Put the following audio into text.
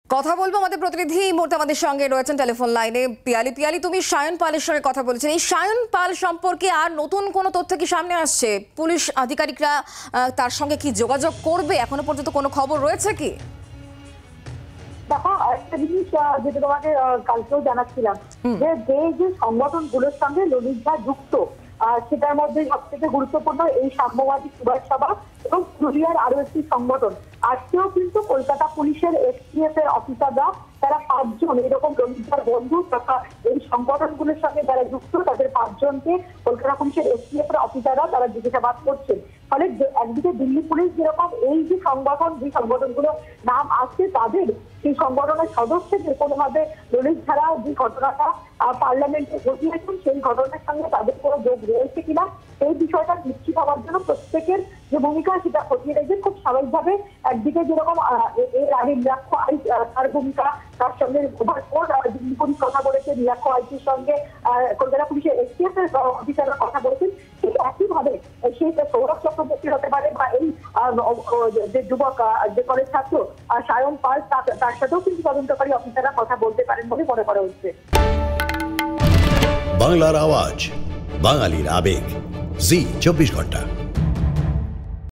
কথা বলবো আমাদের প্রতিনিধি এই মুহূর্তে আমাদের সঙ্গে রয়েছেন টেলিফোন লাইনে পিয়ালি। তুমি সায়ন পালের সঙ্গে কথা বলেছেন, এই সায়ন পাল সম্পর্কে আর নতুন কোনো তথ্য কি সামনে আসছে? পুলিশ আধিকারিকরা তার সঙ্গে কি যোগাযোগ করবে? এখনো পর্যন্ত কোনো খবর রয়েছে কি? দেখো, একটা জিনিস যেটা তোমাকে কালকেও জানাচ্ছিলাম, যে সংগঠনগুলোর সঙ্গে ললিতদা যুক্ত, সেটার মধ্যে সব থেকে গুরুত্বপূর্ণ এই সাম্যবাদী সুভাষ সভা এবং পুরুলিয়ার আরো একটি সংগঠন। আজকেও কিন্তু কলকাতা পুলিশের এসটিএফ এর অফিসাররা, তারা 5 জন এরকম ললিতদার বন্ধু তথা এই সংগঠনগুলোর সঙ্গে যারা যুক্ত, তাদের 5 জনকে কলকাতা পুলিশের এসটিএফ এর অফিসাররা তারা জিজ্ঞাসাবাদ করছেন। ফলে একদিকে দিল্লি পুলিশ যেরকম এই যে সংগঠনগুলো নাম আসছে, তাদের সেই সংগঠনের সদস্যদের কোনোভাবে ললিত ছাড়া যে ঘটনাটা পার্লামেন্টে ঘটিয়েছেন, সেই ঘটনার সঙ্গে তাদের কোনো যোগ রয়েছে কিনা এই বিষয়টা নিশ্চিত হওয়ার জন্য প্রত্যেকের যে ভূমিকা সেটা খতিয়ে রেখে খুব স্বাভাবিকভাবে একদিকে যেরকম এর আগে নিরাক্ষ আই তার ভূমিকা, তার সঙ্গে দিল্লি পুলিশ কথা বলেছে, নিরাক্ষ আইটির সঙ্গে কলকাতা পুলিশের এসটিএফ এর অফিসাররা কথা বলেছেন, ঠিক একইভাবে সেই সৌরভ চক্রবর্তী হতে পারে বা এই যে যুবক যে কলেজ ছাত্র সায়ন পাল, তার সাথেও কিন্তু তদন্তকারী অফিসাররা কথা বলতে পারেন বলে মনে করা হচ্ছে। বাংলার আওয়াজ, বাঙালির আবেগ, জি 24 ঘন্টা।